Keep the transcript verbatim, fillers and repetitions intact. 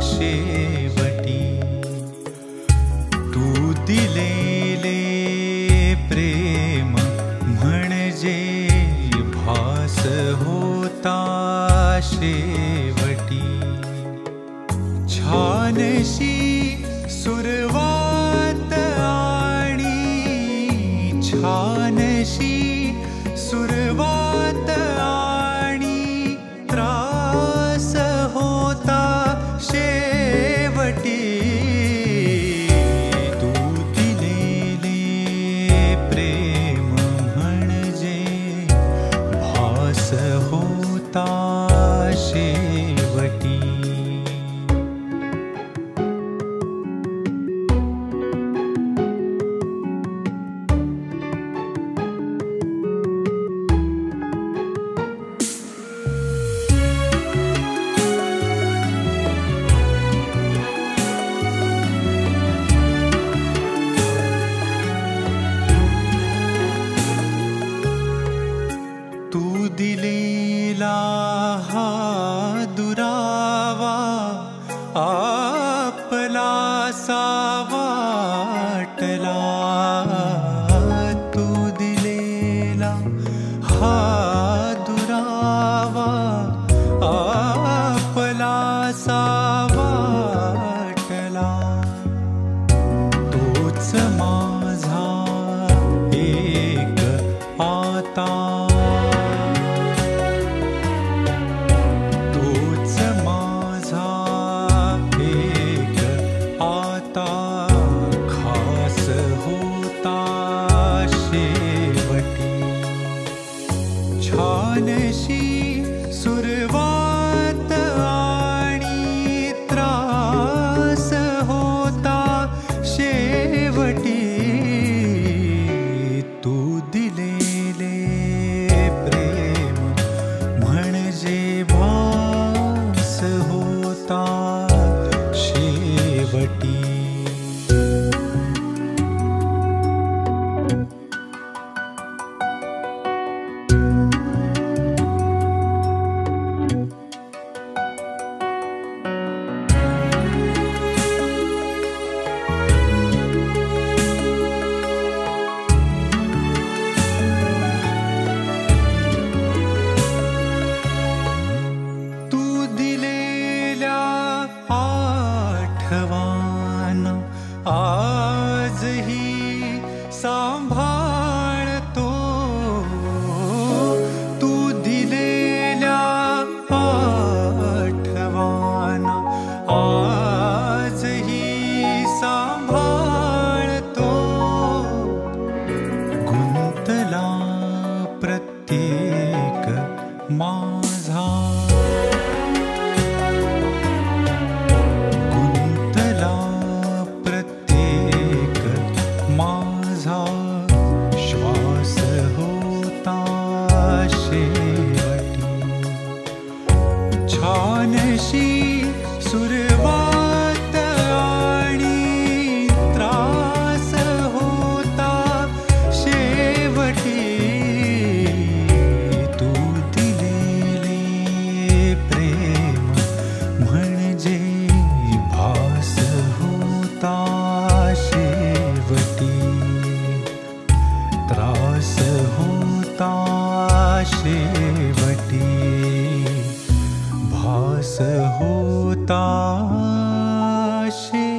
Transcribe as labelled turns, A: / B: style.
A: शेवटी तू दिलेले प्रेम म्हणजे भास होता शेवटी छानशी सुरुवात आणि छानशी सुरुवात आणि त्रास होता शेवटी तू दिलेले प्रेम म्हणजे भास होता शेवटी तू दिलेला हा दुरावा आपलासा वाटला तू दिलेला हा दुरावा आपलासा वाटला तोच माझा एक आता छानशी सुरुवात आणि त्रास होता शेवटी तू दिलेले प्रेम म्हणजे भास होता शेवटी आजही सांभाळतो तू दिलेल्या आठवणा आजही सांभाळतो गुंतला प्रत्येक माझा श्वास होता शेवटी छानशी सुरुवात आणि त्रास होता शेवटी तू दिलेले प्रेम म्हणजे भास होता शेवटी त्रास होता शेवटी भास होता शेवटी।